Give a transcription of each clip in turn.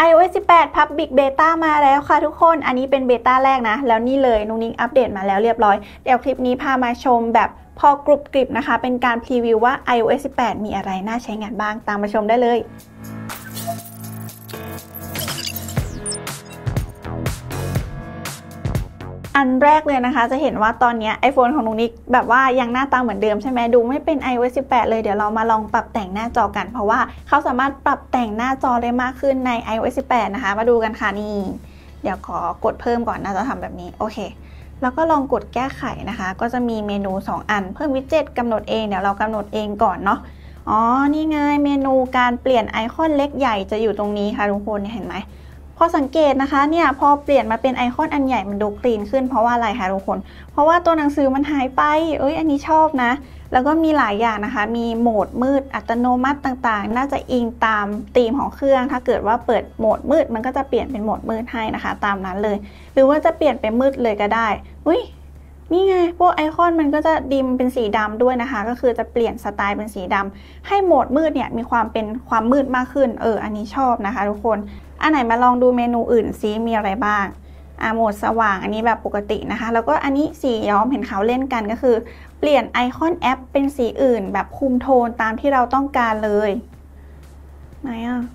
iOS 18 Public Beta มาแล้วค่ะทุกคนอันนี้เป็นเบต้าแรกนะแล้วนี่เลยนุ้งนิ้งอัปเดตมาแล้วเรียบร้อยเดี๋ยวคลิปนี้พามาชมแบบพอกรุบกริบนะคะเป็นการพรีวิวว่า iOS 18 มีอะไรน่าใช้งานบ้างตามมาชมได้เลยอันแรกเลยนะคะจะเห็นว่าตอนนี้ iPhone ของนุ้งนิ้งแบบว่ายังหน้าตาเหมือนเดิมใช่ไหมดูไม่เป็น iOS 18 เลยเดี๋ยวเรามาลองปรับแต่งหน้าจอกันเพราะว่าเขาสามารถปรับแต่งหน้าจอได้มากขึ้นใน iOS 18 นะคะมาดูกันค่ะนี่เดี๋ยวขอกดเพิ่มก่อนน่าจะทำแบบนี้โอเคแล้วก็ลองกดแก้ไขนะคะก็จะมีเมนู2อันเพิ่มวิดเจ็ตกำหนดเองเดี๋ยวเรากำหนดเองก่อนเนาะอ๋อนี่ไงเมนูการเปลี่ยนไอคอนเล็กใหญ่จะอยู่ตรงนี้ค่ะทุกคนเห็นไหมพอสังเกตนะคะเนี่ยพอเปลี่ยนมาเป็นไอคอนอันใหญ่มันดูคลีนขึ้นเพราะว่าอะไรคะทุกคนเพราะว่าตัวหนังสือมันหายไปอันนี้ชอบนะแล้วก็มีหลายอย่างนะคะมีโหมดมืดอัตโนมัติต่างๆน่าจะอิงตามธีมของเครื่องถ้าเกิดว่าเปิดโหมดมืดมันก็จะเปลี่ยนเป็นโหมดมืดให้นะคะตามนั้นเลยหรือว่าจะเปลี่ยนเป็นมืดเลยก็ได้นี่ไงพวกไอคอนมันก็จะดิมเป็นสีดำด้วยนะคะก็คือจะเปลี่ยนสไตล์เป็นสีดำให้โหมดมืดเนี่ยมีความเป็นความมืดมากขึ้นอันนี้ชอบนะคะทุกคนอันไหนมาลองดูเมนูอื่นซิมีอะไรบ้างโหมดสว่างอันนี้แบบปกตินะคะแล้วก็อันนี้สีย้อมเห็นเขาเล่นกันก็คือเปลี่ยนไอคอนแอปเป็นสีอื่นแบบคุมโทนตามที่เราต้องการเลยไหน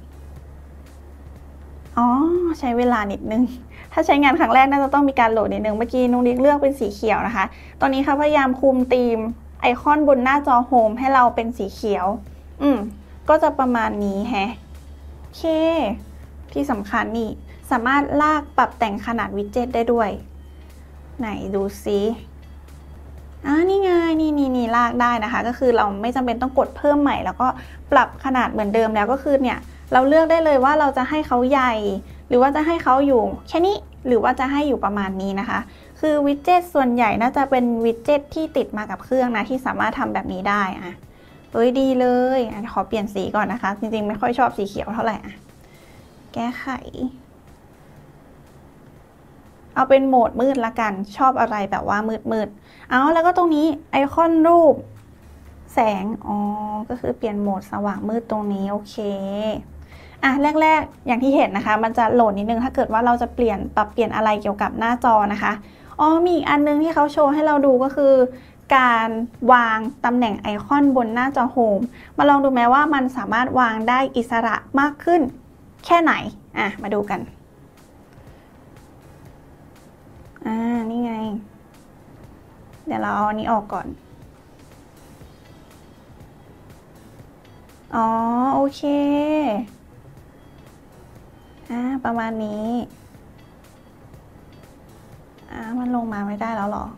ใช้เวลานิดนึงถ้าใช้งานครั้งแรกน่าจะต้องมีการโหลดนิดนึงเมื่อกี้นุ้งนิ้งเลือกเป็นสีเขียวนะคะตอนนี้เขาพยายามคุมธีมไอคอนบนหน้าจอโฮมให้เราเป็นสีเขียวก็จะประมาณนี้โอเคที่สำคัญนี่สามารถลากปรับแต่งขนาดวิดเจ็ตได้ด้วยไหนดูซินี่ไงนี่ลากได้นะคะก็คือเราไม่จำเป็นต้องกดเพิ่มใหม่แล้วก็ปรับขนาดเหมือนเดิมแล้วก็คือเนี่ยเราเลือกได้เลยว่าเราจะให้เขาใหญ่หรือว่าจะให้เขาอยู่แค่นี้หรือว่าจะให้อยู่ประมาณนี้นะคะคือวิดเจ็ตส่วนใหญ่น่าจะเป็นวิดเจ็ตที่ติดมากับเครื่องนะที่สามารถทำแบบนี้ได้ดีเลยขอเปลี่ยนสีก่อนนะคะจริงๆไม่ค่อยชอบสีเขียวเท่าไหร่แก้ไขเอาเป็นโหมดมืดละกันชอบอะไรแบบว่ามืดแล้วก็ตรงนี้ไอคอนรูปแสงก็คือเปลี่ยนโหมดสว่างมืดตรงนี้โอเคแรกๆอย่างที่เห็นนะคะมันจะโหลดนิดนึงถ้าเกิดว่าเราจะปรับเปลี่ยนอะไรเกี่ยวกับหน้าจอนะคะมีอีกอันนึงที่เขาโชว์ให้เราดูก็คือการวางตำแหน่งไอคอนบนหน้าจอโฮมมาลองดูไหมว่ามันสามารถวางได้อิสระมากขึ้นแค่ไหนมาดูกันนี่ไงเดี๋ยวเราเอาอันนี้ออกก่อนโอเคประมาณนี้มันลงมาไม่ได้แล้วหรอ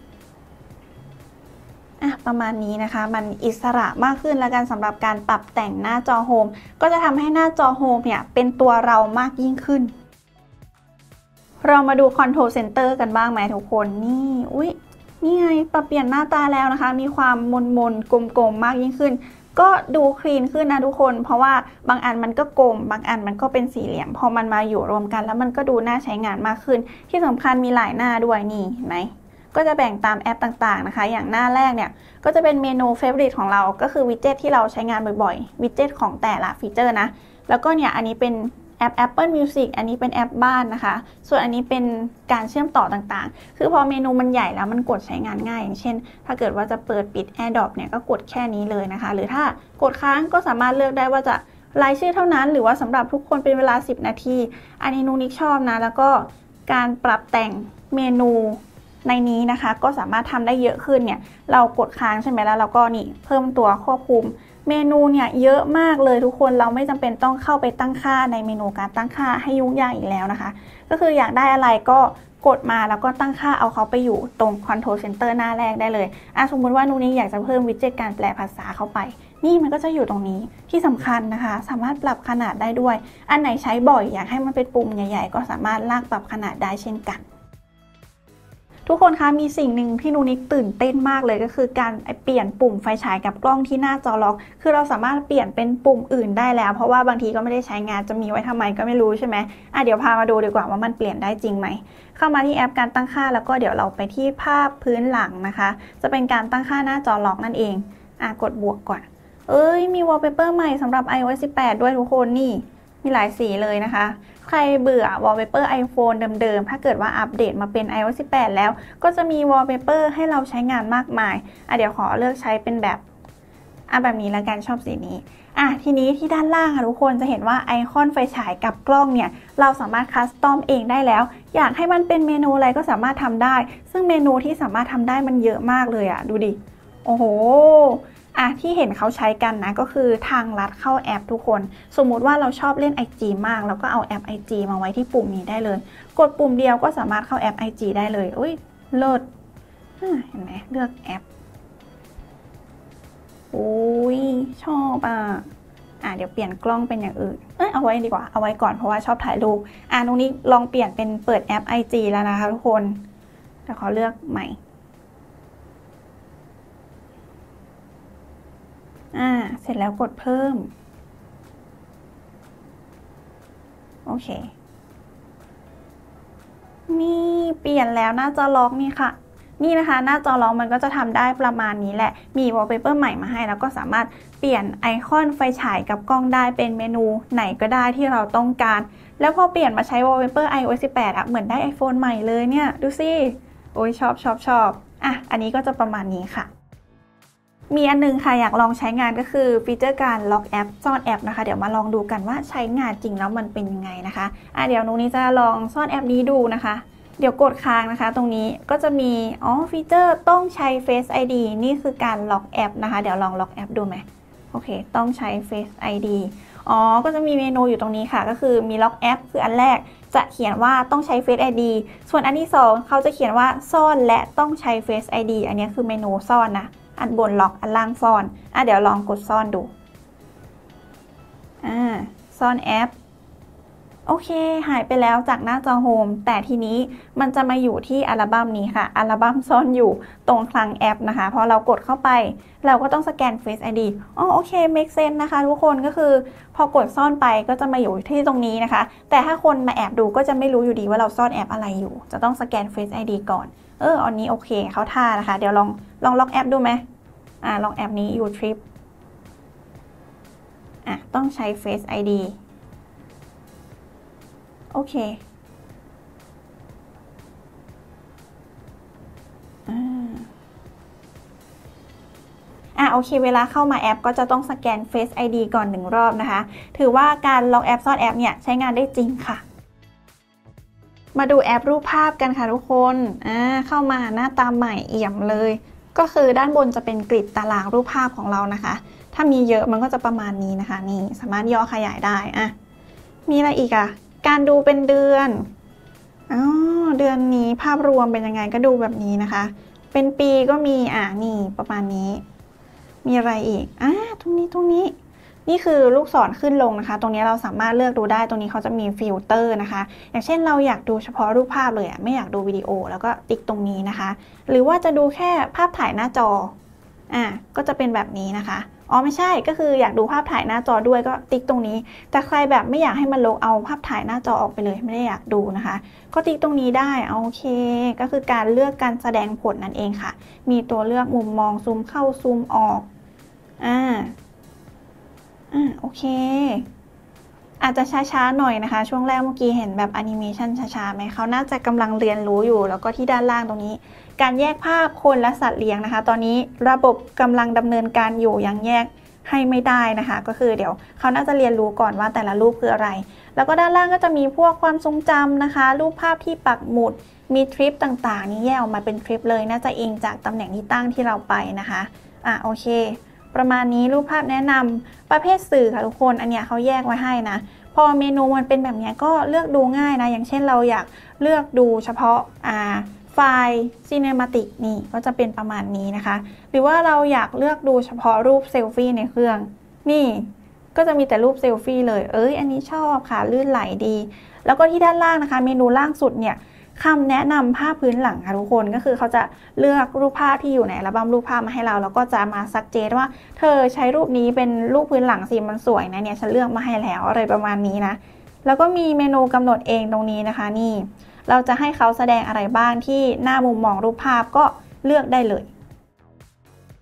ประมาณนี้นะคะมันอิสระมากขึ้นแล้วกันสำหรับการปรับแต่งหน้าจอโฮมก็จะทำให้หน้าจอโฮมเนี่ยเป็นตัวเรามากยิ่งขึ้นเรามาดู Control Center กันบ้างไหมทุกคนนี่ไงปรับเปลี่ยนหน้าตาแล้วนะคะมีความมนกลมๆมากยิ่งขึ้นก็ดูคลีนขึ้นนะทุกคนเพราะว่าบางอันมันก็กลมบางอันมันก็เป็นสี่เหลี่ยมพอมันมาอยู่รวมกันแล้วมันก็ดูน่าใช้งานมากขึ้นที่สำคัญมีหลายหน้าด้วยนี่เห็นไหมก็จะแบ่งตามแอปต่างๆนะคะอย่างหน้าแรกเนี่ยก็จะเป็นเมนู Favorite ของเราก็คือวิดเจ็ตที่เราใช้งานบ่อยๆวิดเจ็ตของแต่ละฟีเจอร์นะแล้วก็เนี่ยอันนี้เป็นแอป Apple Music อันนี้เป็นแอปบ้านนะคะส่วนอันนี้เป็นการเชื่อมต่อต่างๆคือพอเมนูมันใหญ่แล้วมันกดใช้งานง่ายอย่างเช่นถ้าเกิดว่าจะเปิดปิด AirDrop เนี่ยก็กดแค่นี้เลยนะคะหรือถ้ากดค้างก็สามารถเลือกได้ว่าจะรายชื่อเท่านั้นหรือว่าสำหรับทุกคนเป็นเวลา10นาทีอันนี้นุ้งนิ้งชอบนะแล้วก็การปรับแต่งเมนูในนี้นะคะก็สามารถทำได้เยอะขึ้นเนี่ยเรากดค้างใช่ไหมแล้วเราก็นี่เพิ่มตัวควบคุมเมนูเนี่ยเยอะมากเลยทุกคนเราไม่จำเป็นต้องเข้าไปตั้งค่าในเมนูการตั้งค่าให้ยุ่งยากอีกแล้วนะคะก็คืออยากได้อะไรก็กดมาแล้วก็ตั้งค่าเอาเขาไปอยู่ตรง Control Center หน้าแรกได้เลยสมมติว่านุ้งนิ้งอยากจะเพิ่มวิดเจ็ตการแปลภาษาเข้าไปนี่มันก็จะอยู่ตรงนี้ที่สำคัญนะคะสามารถปรับขนาดได้ด้วยอันไหนใช้บ่อยอยากให้มันเป็นปุ่มใหญ่ๆก็สามารถลากปรับขนาดได้เช่นกันทุกคนคะมีสิ่งหนึ่งที่นุ้งนิ้งตื่นเต้นมากเลยก็คือการเปลี่ยนปุ่มไฟฉายกับกล้องที่หน้าจอล็อกคือเราสามารถเปลี่ยนเป็นปุ่มอื่นได้แล้วเพราะว่าบางทีก็ไม่ได้ใช้งานจะมีไว้ทำไมก็ไม่รู้ใช่ไหมเดี๋ยวพามาดูดีกว่าว่ามันเปลี่ยนได้จริงไหมเข้ามาที่แอปการตั้งค่าแล้วก็เดี๋ยวเราไปที่ภาพพื้นหลังนะคะจะเป็นการตั้งค่าหน้าจอล็อกนั่นเองกดบวกก่อนมีวอลเปเปอร์ใหม่สำหรับ iOS 18 ด้วยทุกคนนี่มีหลายสีเลยนะคะ ใครเบื่อ wallpaper iPhone เดิมๆถ้าเกิดว่าอัปเดตมาเป็น iOS 18 แล้วก็จะมี wallpaper ให้เราใช้งานมากมายเดี๋ยวขอเลือกใช้เป็นแบบแบบนี้ละกันชอบสีนี้ทีนี้ที่ด้านล่างทุกคนจะเห็นว่าไอคอนไฟฉายกับกล้องเนี่ยเราสามารถคัสตอมเองได้แล้วอยากให้มันเป็นเมนูอะไรก็สามารถทำได้ซึ่งเมนูที่สามารถทำได้มันเยอะมากเลยดูดิโอ้โหที่เห็นเขาใช้กันนะก็คือทางลัดเข้าแอปทุกคนสมมุติว่าเราชอบเล่น IG มากแล้วก็เอาแอป IG มาไว้ที่ปุ่มนี้ได้เลยกดปุ่มเดียวก็สามารถเข้าแอป IG ได้เลยอุ้ยเลิศเห็นไหมเลือกแอปอุ้ยชอบเดี๋ยวเปลี่ยนกล้องเป็นอย่างอื่นเอาไว้ดีกว่าเอาไว้ก่อนเพราะว่าชอบถ่ายรูปตรงนี้ลองเปลี่ยนเป็นเปิดแอป IG แล้วนะคะทุกคนแต่ขอเลือกใหม่เสร็จแล้วกดเพิ่มโอเคนี่เปลี่ยนแล้วหน้าจอล็อกนี่ค่ะนี่นะคะหน้าจอล็อกมันก็จะทำได้ประมาณนี้แหละมี wallpaper ใหม่มาให้แล้วก็สามารถเปลี่ยนไอคอนไฟฉายกับกล้องได้เป็นเมนูไหนก็ได้ที่เราต้องการแล้วพอเปลี่ยนมาใช้ wallpaper iOS 18เหมือนได้ iPhone ใหม่เลยเนี่ยดูสิโอ้ยชอบอันนี้ก็จะประมาณนี้ค่ะมีอันนึงค่ะอยากลองใช้งานก็คือฟีเจอร์การล็อกแอปซ่อนแอปนะคะเดี๋ยวมาลองดูกันว่าใช้งานจริงแล้วมันเป็นยังไงนะคะเดี๋ยวนุ้นี้จะลองซ่อนแอปนี้ดูนะคะเดี๋ยวกดค้างนะคะตรงนี้ก็จะมีฟีเจอร์ต้องใช้ Face ID นี่คือการล็อกแอปนะคะเดี๋ยวลองล็อกแอปดูไหมโอเคต้องใช้ Face ID ก็จะมีเมนูอยู่ตรงนี้ค่ะก็คือมีล็อกแอปคืออันแรกจะเขียนว่าต้องใช้ Face ID ส่วนอันที่2เขาจะเขียนว่าซ่อนและต้องใช้ Face ID อันนี้คือเมนูซ่อนนะอันบนล็อกอันล่างซ่อนเดี๋ยวลองกดซ่อนดูซ่อนแอปโอเคหายไปแล้วจากหน้าจอโฮมแต่ทีนี้มันจะมาอยู่ที่อัลบั้มนี้ค่ะอัลบั้มซ่อนอยู่ตรงคลังแอปนะคะพอเรากดเข้าไปเราก็ต้องสแกน Face ID โอเค make sense นะคะทุกคนก็คือพอกดซ่อนไปก็จะมาอยู่ที่ตรงนี้นะคะแต่ถ้าคนมาแอบดูก็จะไม่รู้อยู่ดีว่าเราซ่อนแอปอะไรอยู่จะต้องสแกน Face ID ก่อนอันนี้โอเคเข้าท่านะคะเดี๋ยวลองล็อกแอปดูไหมล็อกแอปนี้ YouTrip ต้องใช้ Face ID โอเคโอเคเวลาเข้ามาแอปก็จะต้องสแกน Face ID ก่อน1รอบนะคะถือว่าการล็อกแอปซ่อนแอปเนี่ยใช้งานได้จริงค่ะมาดูแอปรูปภาพกันค่ะทุกคนเข้ามาหน้าตาใหม่เอี่ยมเลยก็คือด้านบนจะเป็นกริดตารางรูปภาพของเรานะคะถ้ามีเยอะมันก็จะประมาณนี้นะคะนี่สามารถย่อขยายได้มีอะไรอีกการดูเป็นเดือนเดือนนี้ภาพรวมเป็นยังไงก็ดูแบบนี้นะคะเป็นปีก็มีนี่ประมาณนี้มีอะไรอีกตรงนี้นี่คือลูกศรขึ้นลงนะคะตรงนี้เราสามารถเลือกดูได้ตรงนี้เขาจะมีฟิลเตอร์นะคะอย่างเช่นเราอยากดูเฉพาะรูปภาพเลยไม่อยากดูวิดีโอแล้วก็ติ๊กตรงนี้นะคะหรือว่าจะดูแค่ภาพถ่ายหน้าจอก็จะเป็นแบบนี้นะคะไม่ใช่ก็คืออยากดูภาพถ่ายหน้าจอด้วยก็ติ๊กตรงนี้แต่ใครแบบไม่อยากให้มันลบเอาภาพถ่ายหน้าจอออกไปเลยไม่ได้อยากดูนะคะก็ติ๊กตรงนี้ได้โอเคก็คือการเลือกการแสดงผลนั่นเองค่ะมีตัวเลือกมุมมองซูมเข้าซูมออกโอเคอาจจะช้าๆหน่อยนะคะช่วงแรกเมื่อกี้เห็นแบบแอนิเมชันช้าๆไหมเขาน่าจะกำลังเรียนรู้อยู่แล้วก็ที่ด้านล่างตรงนี้การแยกภาพคนและสัตว์เลี้ยงนะคะตอนนี้ระบบกำลังดำเนินการอยู่ยังแยกให้ไม่ได้นะคะก็คือเดี๋ยวเขาน่าจะเรียนรู้ก่อนว่าแต่ละรูปคืออะไรแล้วก็ด้านล่างก็จะมีพวกความทรงจำนะคะรูปภาพที่ปักหมุดมีทริปต่างๆนี่แยกออกมาเป็นทริปเลยน่าจะอิงจากตำแหน่งที่ตั้งที่เราไปนะคะโอเคประมาณนี้รูปภาพแนะนำประเภทสื่อค่ะทุกคนอันเนี้ยเขาแยกไว้ให้นะพอเมนูมันเป็นแบบนี้ก็เลือกดูง่ายนะอย่างเช่นเราอยากเลือกดูเฉพาะไฟล์ Cinematic นี่ก็จะเป็นประมาณนี้นะคะหรือว่าเราอยากเลือกดูเฉพาะรูปเซลฟี่ในเครื่องนี่ก็จะมีแต่รูปเซลฟี่เลยอันนี้ชอบค่ะลื่นไหลดีแล้วก็ที่ด้านล่างนะคะเมนูล่างสุดเนี่ยคำแนะนำภาพพื้นหลังค่ะทุกคนก็คือเขาจะเลือกรูปภาพที่อยู่ในอัลบั้มรูปภาพมาให้เราแล้วก็จะมาซักเจนว่าเธอใช้รูปนี้เป็นรูปพื้นหลังสิมันสวยนะเนี่ยฉันเลือกมาให้แล้วอะไรประมาณนี้นะแล้วก็มีเมนูกำหนดเองตรงนี้นะคะนี่เราจะให้เขาแสดงอะไรบ้างที่หน้ามุมมองรูปภาพก็เลือกได้เลย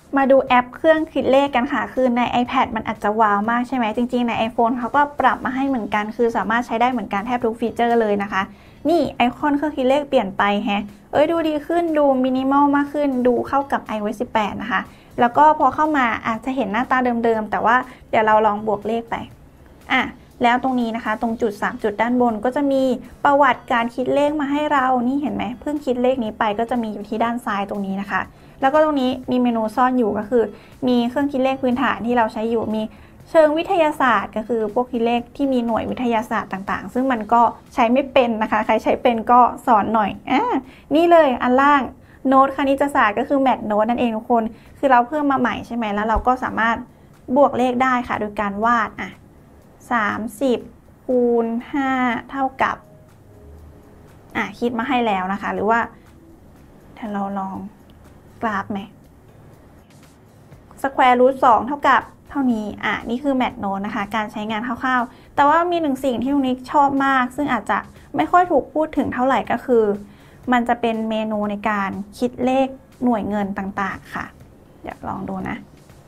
มาดูแอปเครื่องคิดเลขกันค่ะคือใน iPad มันอาจจะว้าวมากใช่ไหมจริงๆใน iPhone เขาก็ปรับมาให้เหมือนกันคือสามารถใช้ได้เหมือนกันแทบทุกฟีเจอร์เลยนะคะนี่ไอคอนเครื่องคิดเลขเปลี่ยนไปแฮะดูดีขึ้นดูมินิมอลมากขึ้นดูเข้ากับ iOS 18 นะคะแล้วก็พอเข้ามาอาจจะเห็นหน้าตาเดิมๆแต่ว่าเดี๋ยวเราลองบวกเลขไปแล้วตรงนี้นะคะตรงจุด3จุดด้านบนก็จะมีประวัติการคิดเลขมาให้เรานี่เห็นไหมเพิ่งคิดเลขนี้ไปก็จะมีอยู่ที่ด้านซ้ายตรงนี้นะคะแล้วก็ตรงนี้มีเมนูซ่อนอยู่ก็คือมีเครื่องคิดเลขพื้นฐานที่เราใช้อยู่มีเชิงวิทยาศาสตร์ก็คือพวกคิดเลขที่มีหน่วยวิทยาศาสตร์ต่างๆซึ่งมันก็ใช้ไม่เป็นนะคะใครใช้เป็นก็สอนหน่อยนี่เลยอันล่างโน้ตคณิตศาสตร์ก็คือแมทโน้ตนั่นเองทุกคนคือเราเพิ่มมาใหม่ใช่ไหมแล้วเราก็สามารถบวกเลขได้ค่ะโดยการวาด30คูณ5เท่ากับคิดมาให้แล้วนะคะหรือว่าถ้าเราลองกราฟไหมสแควร์รูท2เท่ากับเท่านี้นี่คือแมทโน้ตนะคะการใช้งานคร่าวๆแต่ว่ามีหนึ่งสิ่งที่ลุงนิกชอบมากซึ่งอาจจะไม่ค่อยถูกพูดถึงเท่าไหร่ก็คือมันจะเป็นเมนูในการคิดเลขหน่วยเงินต่างๆค่ะเดี๋ยวลองดูนะ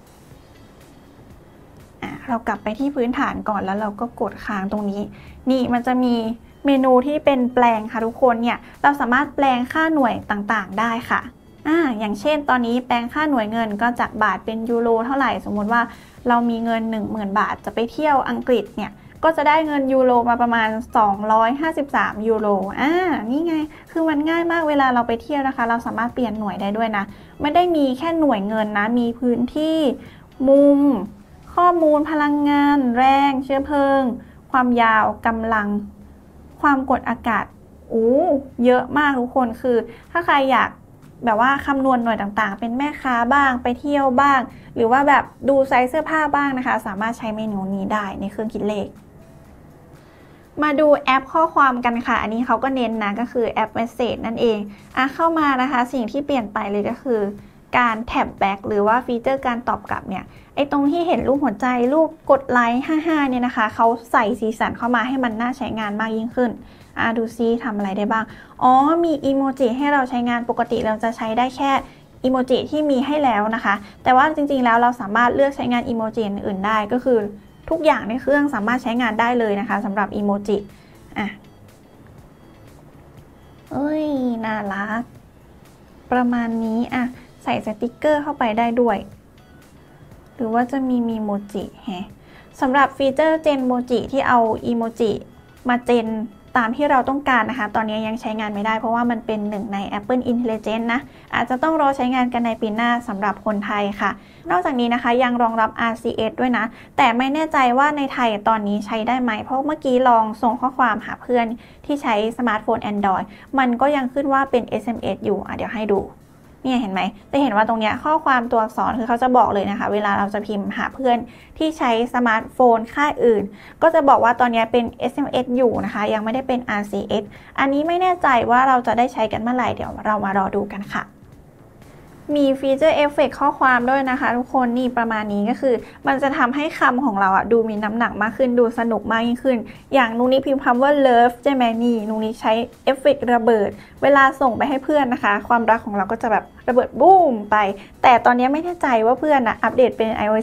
เรากลับไปที่พื้นฐานก่อนแล้วเราก็กดค้างตรงนี้นี่มันจะมีเมนูที่เป็นแปลงค่ะทุกคนเนี่ยเราสามารถแปลงค่าหน่วยต่างๆได้ค่ะอย่างเช่นตอนนี้แปลงค่าหน่วยเงินก็จากบาทเป็นยูโรเท่าไหร่สมมติว่าเรามีเงิน 10,000 บาทจะไปเที่ยวอังกฤษเนี่ยก็จะได้เงินยูโรมาประมาณ253ยูโรนี่ไงคือมันง่ายมากเวลาเราไปเที่ยวนะคะเราสามารถเปลี่ยนหน่วยได้ด้วยนะไม่ได้มีแค่หน่วยเงินนะมีพื้นที่มุมข้อมูลพลังงานแรงเชื้อเพลิงความยาวกำลังความกดอากาศเยอะมากทุกคนคือถ้าใครอยากแบบว่าคำนวณหน่วยต่างๆเป็นแม่ค้าบ้างไปเที่ยวบ้างหรือว่าแบบดูไซส์เสื้อผ้าบ้างนะคะสามารถใช้เมนูนี้ได้ในเครื่องคิดเลขมาดูแอปข้อความกันค่ะอันนี้เขาก็เน้นนะก็คือแอป Message นั่นเองเข้ามานะคะสิ่งที่เปลี่ยนไปเลยก็คือการแท็บแบ็กหรือว่าฟีเจอร์การตอบกลับเนี่ยตรงที่เห็นรูปหัวใจรูปกดไลค์55เนี่ยนะคะเขาใส่สีสันเข้ามาให้มันน่าใช้งานมากยิ่งขึ้นดูซิทำอะไรได้บ้างมีอีโมจิให้เราใช้งานปกติเราจะใช้ได้แค่อีโมจิที่มีให้แล้วนะคะแต่ว่าจริงๆแล้วเราสามารถเลือกใช้งานอีโมจิอื่นได้ก็คือทุกอย่างในเครื่องสามารถใช้งานได้เลยนะคะสำหรับอีโมจิน่ารักประมาณนี้ใส่สติกเกอร์เข้าไปได้ด้วยหรือว่าจะมีโมจิสำหรับฟีเจอร์เจนโมจิที่เอาอีโมจิมาเจนตามที่เราต้องการนะคะตอนนี้ยังใช้งานไม่ได้เพราะว่ามันเป็นหนึ่งใน Apple Intelligence นะอาจจะต้องรอใช้งานกันในปีหน้าสำหรับคนไทยค่ะนอกจากนี้นะคะยังรองรับ RCS ด้วยนะแต่ไม่แน่ใจว่าในไทยตอนนี้ใช้ได้ไหมเพราะเมื่อกี้ลองส่งข้อความหาเพื่อนที่ใช้สมาร์ทโฟน Android มันก็ยังขึ้นว่าเป็น SMS อยู่เดี๋ยวให้ดูเนี่ยเห็นไหมจะเห็นว่าตรงเนี้ยข้อความตัวอักษรคือเขาจะบอกเลยนะคะเวลาเราจะพิมพ์หาเพื่อนที่ใช้สมาร์ทโฟนค่ายอื่นก็จะบอกว่าตอนนี้เป็น SMS อยู่นะคะยังไม่ได้เป็น RCS อันนี้ไม่แน่ใจว่าเราจะได้ใช้กันเมื่อไหร่เดี๋ยวเรามารอดูกันค่ะมีฟีเจอร์เอฟเฟกต์ข้อความด้วยนะคะทุกคนนี่ประมาณนี้ก็คือมันจะทำให้คำของเราดูมีน้ำหนักมากขึ้นดูสนุกมากยิ่งขึ้นอย่างนุ้นี่พิมพ์คำว่า love ใช่ไหมนี่นุ้นี่ใช้เอฟเฟกต์ระเบิดเวลาส่งไปให้เพื่อนนะคะความรักของเราก็จะแบบระเบิดบูมไปแต่ตอนนี้ไม่แน่ใจว่าเพื่อนอัปเดตเป็น iOS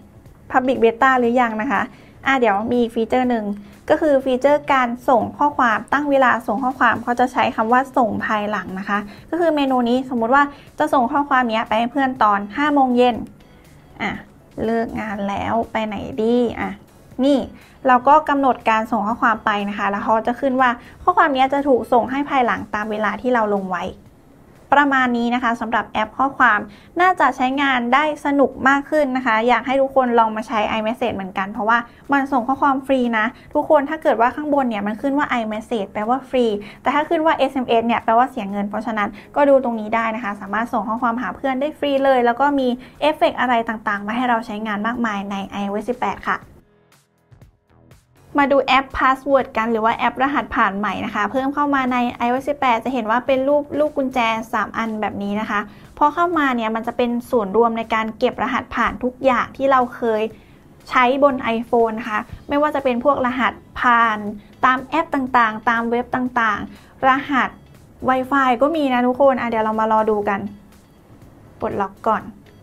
18 Public Beta หรือยังนะคะเดี๋ยวมีฟีเจอร์หนึ่งก็คือฟีเจอร์การส่งข้อความตั้งเวลาส่งข้อความเขาจะใช้คำว่าส่งภายหลังนะคะก็คือเมนูนี้สมมุติว่าจะส่งข้อความนี้ไปให้เพื่อนตอน5 โมงเย็นเลิกงานแล้วไปไหนดีนี่เราก็กำหนดการส่งข้อความไปนะคะแล้วเขาจะขึ้นว่าข้อความนี้จะถูกส่งให้ภายหลังตามเวลาที่เราลงไว้ประมาณนี้นะคะสำหรับแอปข้อความน่าจะใช้งานได้สนุกมากขึ้นนะคะอยากให้ทุกคนลองมาใช้ iMessage เหมือนกันเพราะว่ามันส่งข้อความฟรีนะทุกคนถ้าเกิดว่าข้างบนเนี่ยมันขึ้นว่า iMessage แปลว่าฟรีแต่ถ้าขึ้นว่า SMS เนี่ยแปลว่าเสียเงินเพราะฉะนั้นก็ดูตรงนี้ได้นะคะสามารถส่งข้อความหาเพื่อนได้ฟรีเลยแล้วก็มีเอฟเฟกต์อะไรต่างๆมาให้เราใช้งานมากมายใน iOS 18 ค่ะมาดูแอป Password กันหรือว่าแอปรหัสผ่านใหม่นะคะเพิ่มเข้ามาใน iOS 18 จะเห็นว่าเป็นรูปลูกกุญแจ3 อันแบบนี้นะคะพอเข้ามาเนี่ยมันจะเป็นศูนย์รวมในการเก็บรหัสผ่านทุกอย่างที่เราเคยใช้บน iPhone นะคะไม่ว่าจะเป็นพวกรหัสผ่านตามแอปต่างๆตามเว็บต่างๆรหัส Wi-Fi ก็มีนะทุกคนเดี๋ยวเรามารอดูกันปลดล็อกก่อน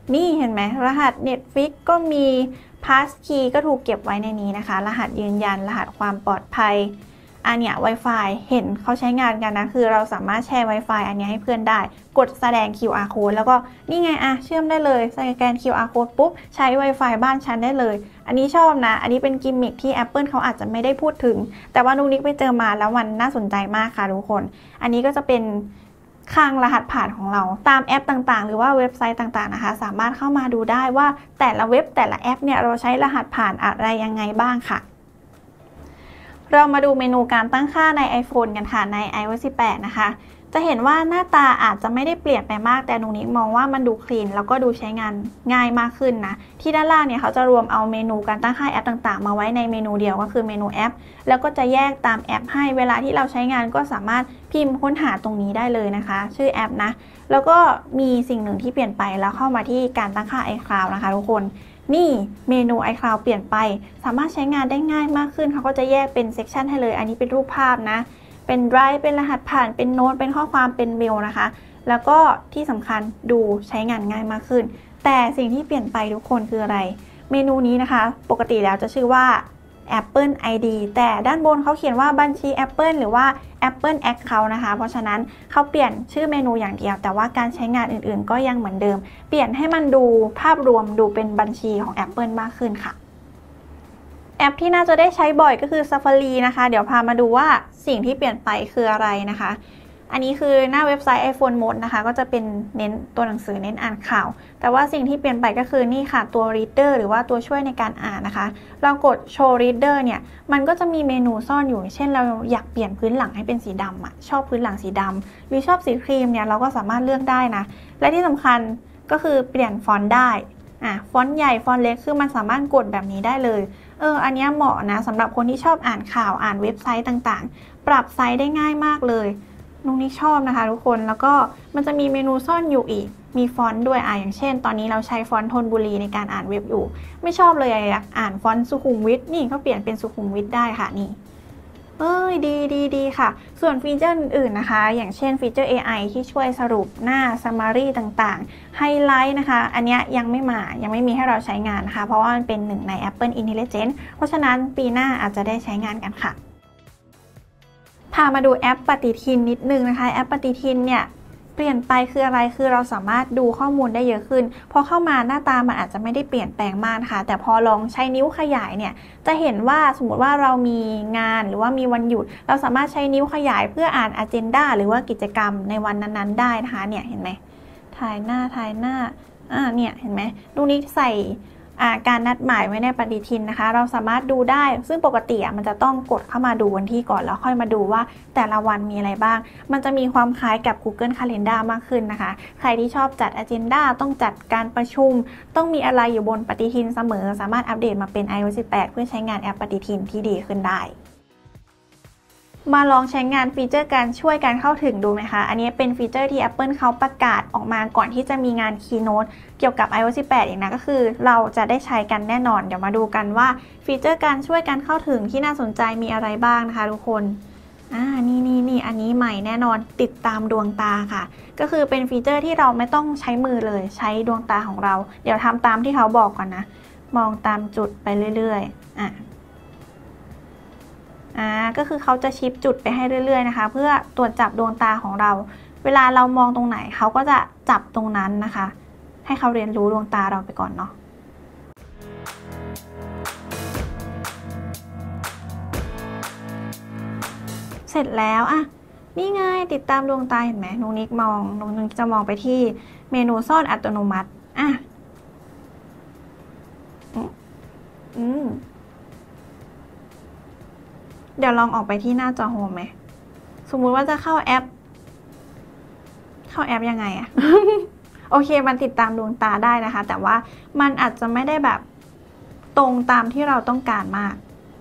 นี่เห็นไหมรหัส Netflix ก็มี Passkey ก็ถูกเก็บไว้ในนี้นะคะรหัสยืนยันรหัสความปลอดภัยอันเนี้ย Wi-Fi เห็นเขาใช้งานกันนะคือเราสามารถแชร์ Wi-Fi อันนี้ให้เพื่อนได้กดแสดง QR code แล้วก็นี่ไงเชื่อมได้เลยสแกน QR code ปุ๊บใช้ Wi-Fi บ้านฉันได้เลยอันนี้ชอบนะอันนี้เป็นกิมมิคที่ Apple เขาอาจจะไม่ได้พูดถึงแต่ว่านุกนิกไปเจอมาแล้วมันน่าสนใจมากค่ะทุกคนอันนี้ก็จะเป็นคลังรหัสผ่านของเราตามแอปต่างๆหรือว่าเว็บไซต์ต่างๆนะคะสามารถเข้ามาดูได้ว่าแต่ละเว็บแต่ละแอปเนี่ยเราใช้รหัสผ่านอะไรยังไงบ้างค่ะเรามาดูเมนูการตั้งค่าใน iPhone กันค่ะใน iOS 18 นะคะจะเห็นว่าหน้าตาอาจจะไม่ได้เปลี่ยนไปมากแต่นุกนิกมองว่ามันดูคลีนแล้วก็ดูใช้งานง่ายมากขึ้นนะที่ด้านล่างเนี่ยเขาจะรวมเอาเมนูการตั้งค่าแอปต่างๆมาไว้ในเมนูเดียวก็คือเมนูแอปแล้วก็จะแยกตามแอปให้เวลาที่เราใช้งานก็สามารถพิมพ์ค้นหาตรงนี้ได้เลยนะคะชื่อแอปนะแล้วก็มีสิ่งหนึ่งที่เปลี่ยนไปแล้วเข้ามาที่การตั้งค่า iCloud นะคะทุกคนนี่เมนู iCloud เปลี่ยนไปสามารถใช้งานได้ง่ายมากขึ้นเขาก็จะแยกเป็นเซกชันให้เลยอันนี้เป็นรูปภาพนะเป็น Drive เป็นรหัสผ่านเป็นโน้ตเป็นข้อความเป็นเมลนะคะแล้วก็ที่สำคัญดูใช้งานง่ายมากขึ้นแต่สิ่งที่เปลี่ยนไปทุกคนคืออะไรเมนูนี้นะคะปกติแล้วจะชื่อว่า Apple ID แต่ด้านบนเขาเขียนว่าบัญชี Apple หรือว่า Apple Account นะคะเพราะฉะนั้นเขาเปลี่ยนชื่อเมนูอย่างเดียวแต่ว่าการใช้งานอื่นๆก็ยังเหมือนเดิมเปลี่ยนให้มันดูภาพรวมดูเป็นบัญชีของ Apple มากขึ้นค่ะแอปที่น่าจะได้ใช้บ่อยก็คือ Safari นะคะเดี๋ยวพามาดูว่าสิ่งที่เปลี่ยนไปคืออะไรนะคะอันนี้คือหน้าเว็บไซต์ iPhone Mode นะคะก็จะเป็นเน้นตัวหนังสือเน้นอ่านข่าวแต่ว่าสิ่งที่เปลี่ยนไปก็คือนี่ค่ะตัว Reader หรือว่าตัวช่วยในการอ่านนะคะเรากด Show Reader เนี่ยมันก็จะมีเมนูซ่อนอยู่เช่นเราอยากเปลี่ยนพื้นหลังให้เป็นสีดำชอบพื้นหลังสีดำหรือชอบสีครีมเนี่ยเราก็สามารถเลือกได้นะและที่สำคัญก็คือเปลี่ยนฟอนต์ได้ฟอนต์ใหญ่ฟอนต์เล็กคือมันสามารถกดแบบนี้ได้เลยอันนี้เหมาะนะสำหรับคนที่ชอบอ่านข่าวอ่านเว็บไซต์ต่างๆปรับไซส์ได้ง่ายมากเลยนุกนิกชอบนะคะทุกคนแล้วก็มันจะมีเมนูซ่อนอยู่อีกมีฟอนต์ด้วยอย่างเช่นตอนนี้เราใช้ฟอนต์ธนบุรีในการอ่านเว็บอยู่ไม่ชอบเลยอยากอ่านฟอนต์สุขุมวิทนี่ก็เปลี่ยนเป็นสุขุมวิทได้ค่ะนี่ดีค่ะส่วนฟีเจอร์อื่นๆนะคะอย่างเช่นฟีเจอร์ AI ที่ช่วยสรุปหน้า Summary ต่างๆไฮไลท์นะคะอันนี้ยังไม่มีให้เราใช้งานนะคะเพราะว่ามันเป็นหนึ่งใน Apple Intelligence เพราะฉะนั้นปีหน้าอาจจะได้ใช้งานกันค่ะพามาดูแอปปฏิทินนิดนึงนะคะแอปปฏิทินเนี่ยเปลี่ยนไปคืออะไรคือเราสามารถดูข้อมูลได้เยอะขึ้นพอเข้ามาหน้าตามันอาจจะไม่ได้เปลี่ยนแปลงมากนะคะแต่พอลองใช้นิ้วขยายเนี่ยจะเห็นว่าสมมติว่าเรามีงานหรือว่ามีวันหยุดเราสามารถใช้นิ้วขยายเพื่ออ่าน agenda หรือว่ากิจกรรมในวันนั้นๆได้นะคะเนี่ยเห็นไหมถ่ายหน้าเนี่ยเห็นไหมดูนี้ใส่การนัดหมายไว้ในปฏิทินนะคะเราสามารถดูได้ซึ่งปกติมันจะต้องกดเข้ามาดูวันที่ก่อนแล้วค่อยมาดูว่าแต่ละวันมีอะไรบ้างมันจะมีความคล้ายกับ Google Calendar มากขึ้นนะคะใครที่ชอบจัด Agenda ต้องจัดการประชุมต้องมีอะไรอยู่บนปฏิทินเสมอสามารถอัปเดตมาเป็น iOS 18 เพื่อใช้งานแอปปฏิทินที่ดีขึ้นได้มาลองใช้งานฟีเจอร์การช่วยการเข้าถึงดูไหมคะอันนี้เป็นฟีเจอร์ที่ Apple เขาประกาศออกมาก่อนที่จะมีงาน Keynote เกี่ยวกับ iOS 18 อีกนะก็คือเราจะได้ใช้กันแน่นอนเดี๋ยวมาดูกันว่าฟีเจอร์การช่วยการเข้าถึงที่น่าสนใจมีอะไรบ้างนะคะทุกคนนี่อันนี้ใหม่แน่นอนติดตามดวงตาค่ะก็คือเป็นฟีเจอร์ที่เราไม่ต้องใช้มือเลยใช้ดวงตาของเราเดี๋ยวทำตามที่เขาบอกก่อนนะมองตามจุดไปเรื่อยๆก็คือเขาจะชิปจุดไปให้เรื่อยๆนะคะเพื่อตรวจจับดวงตาของเราเวลาเรามองตรงไหนเขาก็จะจับตรงนั้นนะคะให้เขาเรียนรู้ดวงตาเราไปก่อนเนาะเสร็จแล้วนี่ไงติดตามดวงตาเห็นไหมนุกนิกจะมองไปที่เมนูซ่อนอัตโนมัติเดี๋ยวลองออกไปที่หน้าจอโฮมไหมสมมุติว่าจะเข้าแอปยังไงโอเคมันติดตามดวงตาได้นะคะแต่ว่ามันอาจจะไม่ได้แบบตรงตามที่เราต้องการมาก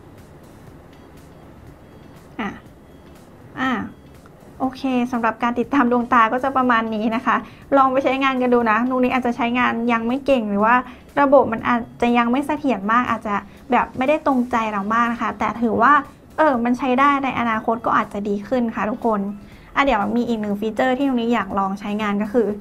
โอเคสำหรับการติดตามดวงตาก็จะประมาณนี้นะคะลองไปใช้งานกันดูนะนุกนิกอาจจะใช้งานยังไม่เก่งหรือว่าระบบมันอาจจะยังไม่เสถียรมากอาจจะแบบไม่ได้ตรงใจเรามากนะคะแต่ถือว่ามันใช้ได้ในอนาคตก็อาจจะดีขึ้นค่ะทุกคนเดี๋ยวมีอีกหนึ่งฟีเจอร์ที่นุกนิกอยากลองใช้งานก็คือฟี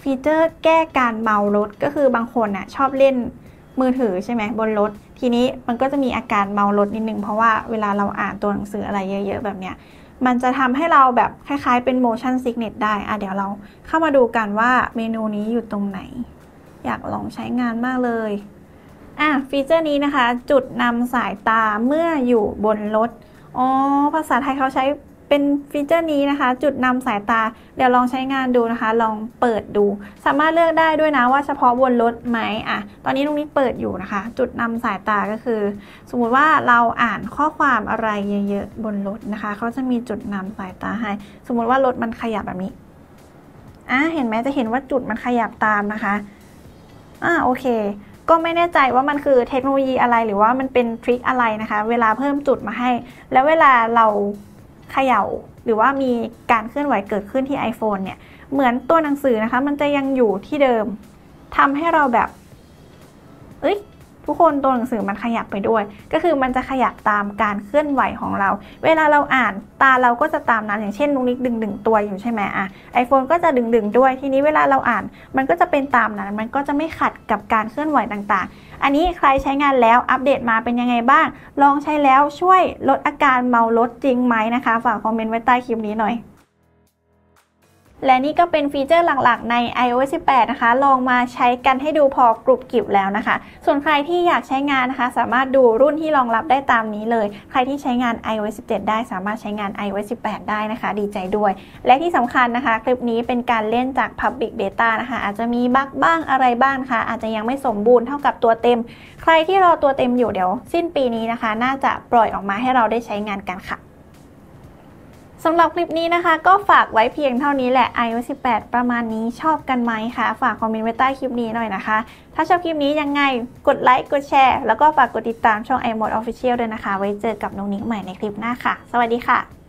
ฟีเจอร์แก้การเมารถก็คือบางคนน่ะชอบเล่นมือถือใช่ไหมบนรถทีนี้มันก็จะมีอาการเมารถนิดนึงเพราะว่าเวลาเราอ่านตัวหนังสืออะไรเยอะๆแบบเนี้ยมันจะทำให้เราแบบคล้ายๆเป็น motion sickness ได้เดี๋ยวเราเข้ามาดูกันว่าเมนูนี้อยู่ตรงไหนอยากลองใช้งานมากเลยฟีเจอร์นี้นะคะจุดนำสายตาเมื่ออยู่บนรถภาษาไทยเขาใช้เป็นฟีเจอร์นี้นะคะจุดนำสายตาเดี๋ยวลองใช้งานดูนะคะลองเปิดดูสามารถเลือกได้ด้วยนะว่าเฉพาะบนรถไหมตอนนี้ตรงนี้เปิดอยู่นะคะจุดนำสายตาก็คือสมมุติว่าเราอ่านข้อความอะไรเยอะๆบนรถนะคะเขาจะมีจุดนำสายตาให้สมมุติว่ารถมันขยับแบบนี้เห็นไหมจะเห็นว่าจุดมันขยับตามนะคะโอเคก็ไม่แน่ใจว่ามันคือเทคโนโลยีอะไรหรือว่ามันเป็นทริคอะไรนะคะเวลาเพิ่มจุดมาให้แล้วเวลาเราเขย่าหรือว่ามีการเคลื่อนไหวเกิดขึ้นที่ iPhone เนี่ยเหมือนตัวหนังสือนะคะมันจะยังอยู่ที่เดิมทำให้เราแบบทุกคนตัวหนังสือมันขยับไปด้วยก็คือมันจะขยับตามการเคลื่อนไหวของเราเวลาเราอ่านตาเราก็จะตามนั้นอย่างเช่นนุ๊กนิกดึงตัวอยู่ใช่ไหมiPhone ก็จะดึงด้วยทีนี้เวลาเราอ่านมันก็จะเป็นตามนั้นมันก็จะไม่ขัดกับการเคลื่อนไหวต่างๆอันนี้ใครใช้งานแล้วอัปเดตมาเป็นยังไงบ้างลองใช้แล้วช่วยลดอาการเมารถจริงไหมนะคะฝากคอมเมนต์ไว้ใต้คลิปนี้หน่อยและนี่ก็เป็นฟีเจอร์หลักๆใน iOS 18 นะคะลองมาใช้กันให้ดูพอกรุบกริบแล้วนะคะส่วนใครที่อยากใช้งานนะคะสามารถดูรุ่นที่รองรับได้ตามนี้เลยใครที่ใช้งาน iOS 17 ได้สามารถใช้งาน iOS 18 ได้นะคะดีใจด้วยและที่สำคัญนะคะคลิปนี้เป็นการเล่นจาก Public Beta นะคะอาจจะมีบั๊กบ้างอะไรบ้างนะคะอาจจะยังไม่สมบูรณ์เท่ากับตัวเต็มใครที่รอตัวเต็มอยู่เดี๋ยวสิ้นปีนี้นะคะน่าจะปล่อยออกมาให้เราได้ใช้งานกันค่ะสำหรับคลิปนี้นะคะก็ฝากไว้เพียงเท่านี้แหละ iOS 18 ประมาณนี้ชอบกันไหมคะฝากคอมเมนต์ไว้ใต้คลิปนี้หน่อยนะคะถ้าชอบคลิปนี้ยังไงกดไลค์กดแชร์แล้วก็ฝากกดติดตามช่อง iMode Official ด้วยนะคะไว้เจอกับน้องนิกใหม่ในคลิปหน้าค่ะสวัสดีค่ะ